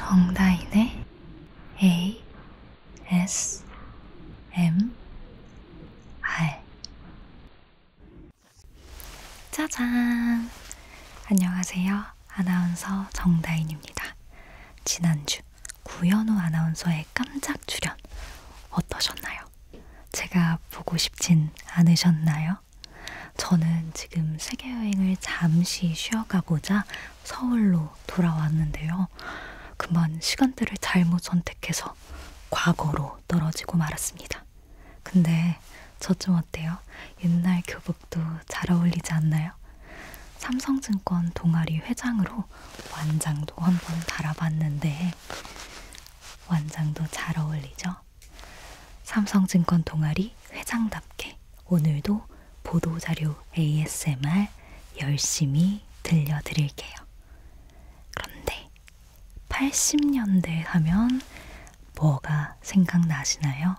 정다인의 ASMR. 짜잔! 안녕하세요. 아나운서 정다인입니다. 지난주 구현우 아나운서의 깜짝 출연 어떠셨나요? 제가 보고 싶진 않으셨나요? 저는 지금 세계여행을 잠시 쉬어가고자 서울로 돌아왔는데요. 그만 시간대를 잘못 선택해서 과거로 떨어지고 말았습니다. 근데 저 좀 어때요? 옛날 교복도 잘 어울리지 않나요? 삼성증권 동아리 회장으로 완장도 한번 달아봤는데 완장도 잘 어울리죠? 삼성증권 동아리 회장답게 오늘도 보도자료 ASMR 열심히 들려드릴게요. 그런데 80년대 하면 뭐가 생각나시나요?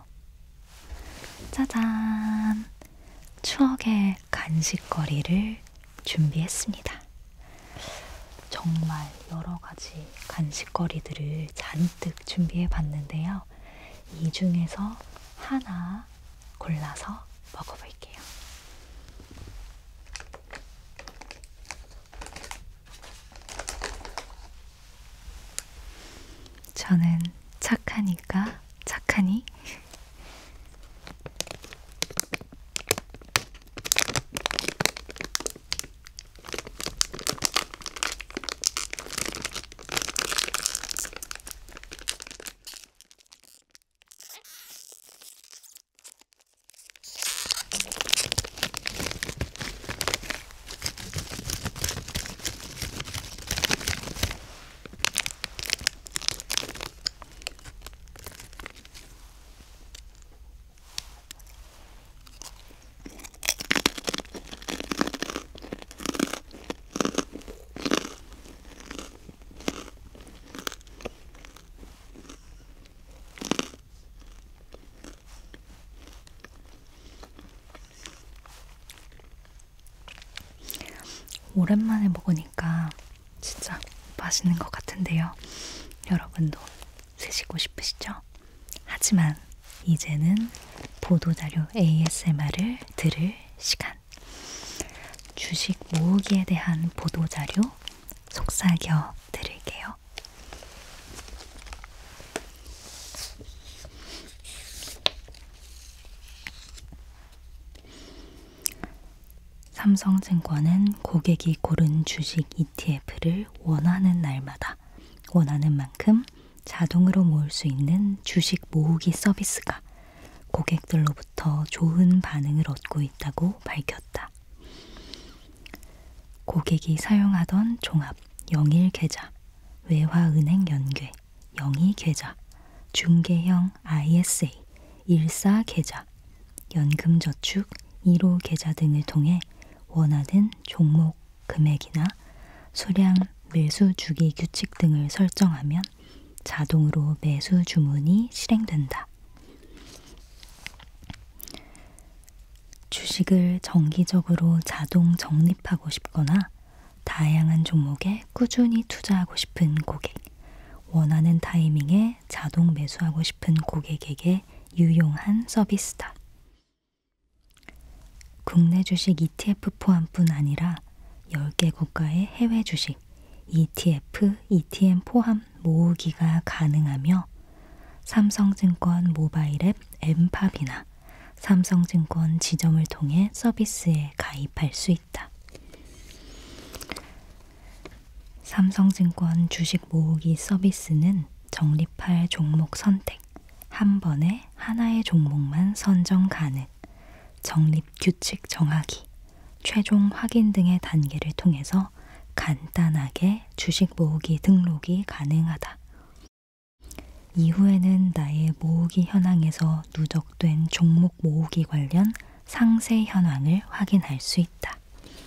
짜잔! 추억의 간식거리를 준비했습니다. 정말 여러 가지 간식거리들을 잔뜩 준비해 봤는데요. 이 중에서 하나 골라서 먹어볼게요. 저는 착하니까 착하니 오랜만에 먹으니까 진짜 맛있는 것 같은데요. 여러분도 드시고 싶으시죠? 하지만 이제는 보도자료 ASMR을 들을 시간. 주식 모으기에 대한 보도자료 속삭여 드릴게요. 삼성증권은 고객이 고른 주식 ETF를 원하는 날마다 원하는 만큼 자동으로 모을 수 있는 주식 모으기 서비스가 고객들로부터 좋은 반응을 얻고 있다고 밝혔다. 고객이 사용하던 종합 영일계좌, 외화은행 연계, 영이계좌, 중개형 ISA, 일사계좌, 연금저축 1호 계좌 등을 통해 원하는 종목 금액이나 수량, 매수 주기 규칙 등을 설정하면 자동으로 매수 주문이 실행된다. 주식을 정기적으로 자동 적립하고 싶거나 다양한 종목에 꾸준히 투자하고 싶은 고객, 원하는 타이밍에 자동 매수하고 싶은 고객에게 유용한 서비스다. 국내 주식 ETF 포함뿐 아니라 10개 국가의 해외 주식 ETF, ETN 포함 모으기가 가능하며 삼성증권 모바일 앱 엠팝이나 삼성증권 지점을 통해 서비스에 가입할 수 있다. 삼성증권 주식 모으기 서비스는 적립할 종목 선택, 한 번에 하나의 종목만 선정 가능, 적립 규칙 정하기, 최종 확인 등의 단계를 통해서 간단하게 주식 모으기 등록이 가능하다. 이후에는 나의 모으기 현황에서 누적된 종목 모으기 관련 상세 현황을 확인할 수 있다.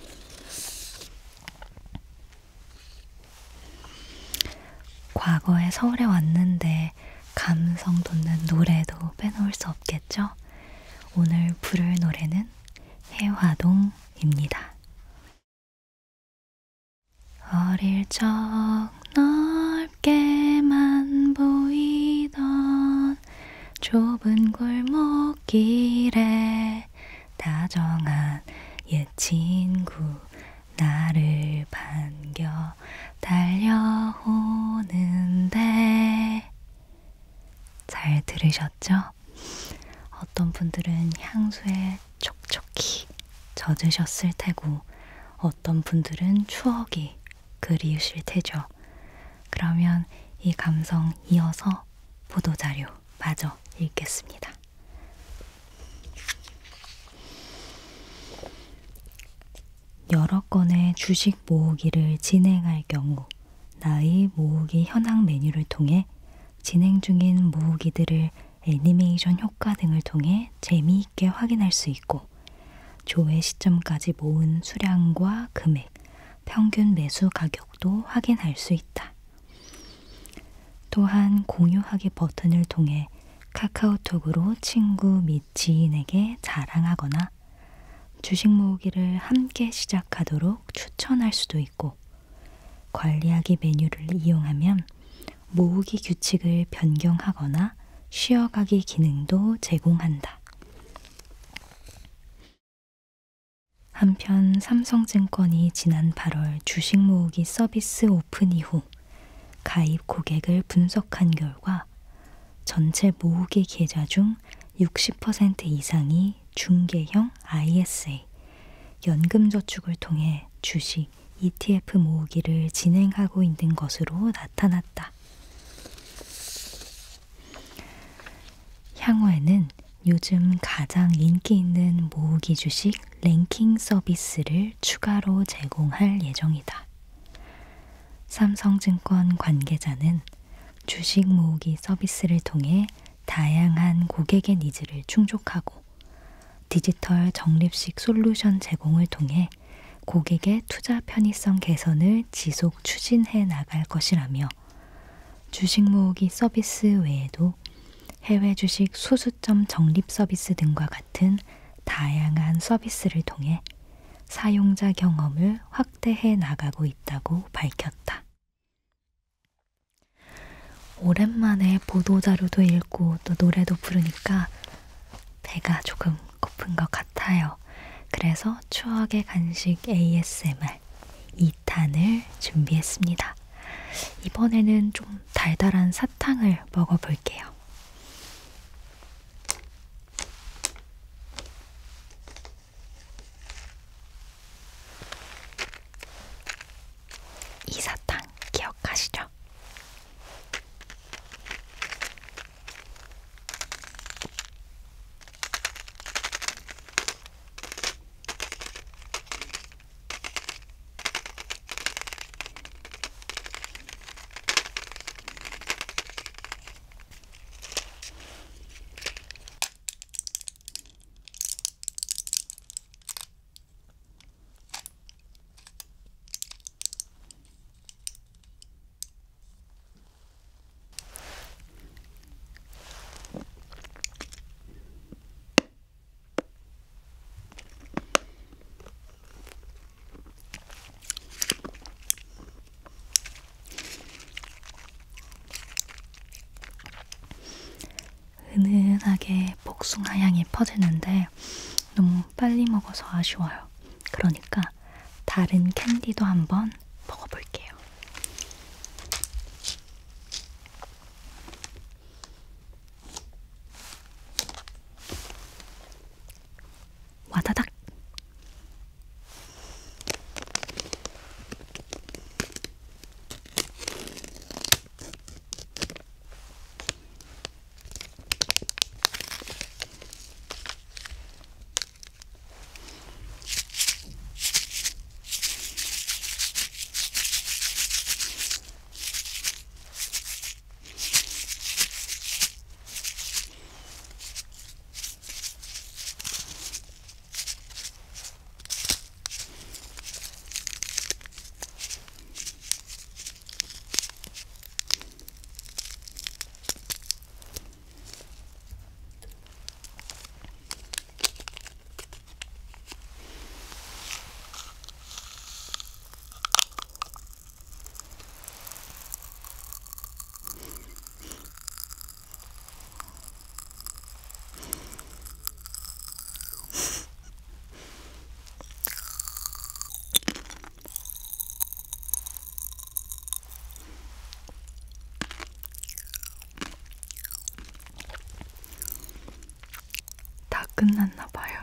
과거에 서울에 왔는데 감성 돋는 노래도 빼놓을 수 없겠죠? 오늘 부를 노래는 해화동입니다. 어릴 적 넓게만 좁은 골목길에 다정한 옛 친구 나를 반겨 달려오는데. 잘 들으셨죠? 어떤 분들은 향수에 촉촉히 젖으셨을 테고 어떤 분들은 추억이 그리우실 테죠. 그러면 이 감성 이어서 보도자료 마저 읽겠습니다. 여러 건의 주식 모으기를 진행할 경우 나의 모으기 현황 메뉴를 통해 진행 중인 모으기들을 애니메이션 효과 등을 통해 재미있게 확인할 수 있고 조회 시점까지 모은 수량과 금액, 평균 매수 가격도 확인할 수 있다. 또한 공유하기 버튼을 통해 카카오톡으로 친구 및 지인에게 자랑하거나 주식 모으기를 함께 시작하도록 추천할 수도 있고 관리하기 메뉴를 이용하면 모으기 규칙을 변경하거나 쉬어가기 기능도 제공한다. 한편 삼성증권이 지난 8월 주식 모으기 서비스 오픈 이후 가입 고객을 분석한 결과 전체 모으기 계좌 중 60% 이상이 중개형 ISA, 연금저축을 통해 주식, ETF 모으기를 진행하고 있는 것으로 나타났다. 향후에는 요즘 가장 인기 있는 모으기 주식 랭킹 서비스를 추가로 제공할 예정이다. 삼성증권 관계자는 주식 모으기 서비스를 통해 다양한 고객의 니즈를 충족하고 디지털 적립식 솔루션 제공을 통해 고객의 투자 편의성 개선을 지속 추진해 나갈 것이라며 주식 모으기 서비스 외에도 해외 주식 소수점 적립 서비스 등과 같은 다양한 서비스를 통해 사용자 경험을 확대해 나가고 있다고 밝혔다. 오랜만에 보도자료도 읽고 또 노래도 부르니까 배가 조금 고픈 것 같아요. 그래서 추억의 간식 ASMR 2탄을 준비했습니다. 이번에는 좀 달달한 사탕을 먹어볼게요. 이 사탕 기억하시죠? 은은하게 복숭아 향이 퍼지는데 너무 빨리 먹어서 아쉬워요. 그러니까 다른 캔디도 한번 먹어볼게요. 와다닥! 끝났나 봐요.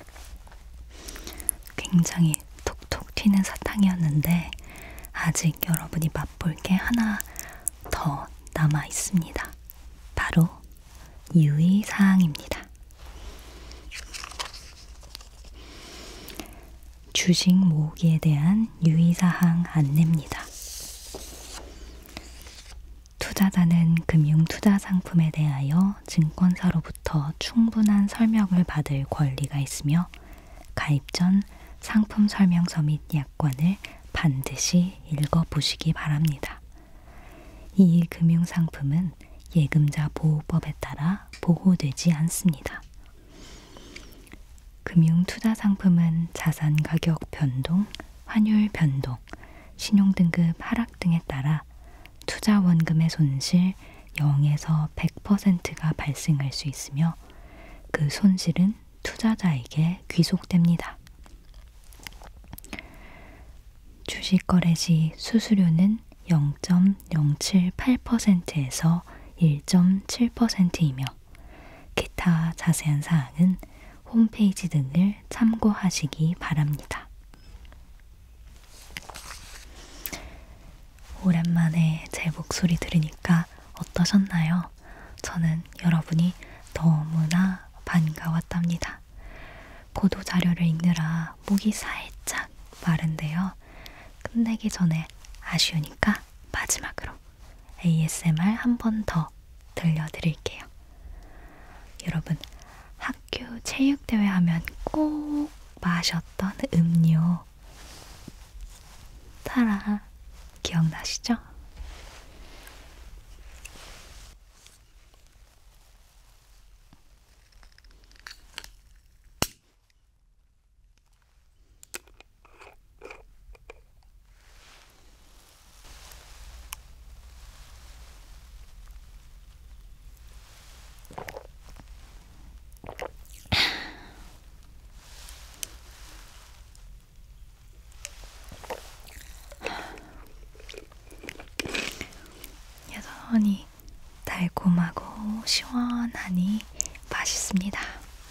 굉장히 톡톡 튀는 사탕이었는데 아직 여러분이 맛볼 게 하나 더 남아 있습니다. 바로 유의사항입니다. 주식 모으기에 대한 유의사항 안내입니다. 투자자는 금융투자상품에 대하여 증권사로부터 충분한 설명을 받을 권리가 있으며 가입 전 상품 설명서 및 약관을 반드시 읽어보시기 바랍니다. 이 금융상품은 예금자 보호법에 따라 보호되지 않습니다. 금융투자상품은 자산 가격 변동, 환율 변동, 신용등급 하락 등에 따라 투자 원금의 손실 0에서 100%가 발생할 수 있으며 그 손실은 투자자에게 귀속됩니다. 주식거래 시 수수료는 0.078%에서 1.7%이며 기타 자세한 사항은 홈페이지 등을 참고하시기 바랍니다. 오랜만에 제 목소리 들으니까 어떠셨나요? 저는 여러분이 너무나 반가웠답니다. 보도자료를 읽느라 목이 살짝 마른데요. 끝내기 전에 아쉬우니까 마지막으로 ASMR 한 번 더 들려드릴게요. 여러분, 학교 체육대회 하면 꼭 마셨던 음료 타라 기억나시죠? 여전히 달콤하고 시원하니 맛있습니다.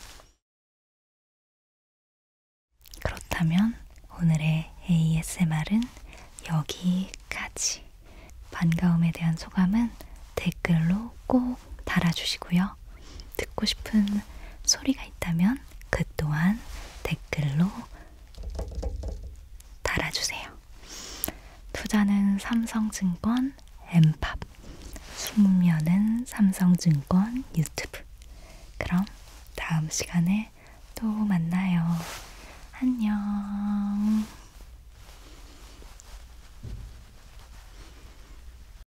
그렇다면 오늘의 ASMR은 여기까지. 반가움에 대한 소감은 댓글로 꼭 달아주시고요. 듣고 싶은 소리가 있다면 그 또한 댓글로 달아주세요. 투자는 삼성증권 엠팝, 숙면은 삼성증권 유튜브. 그럼 다음 시간에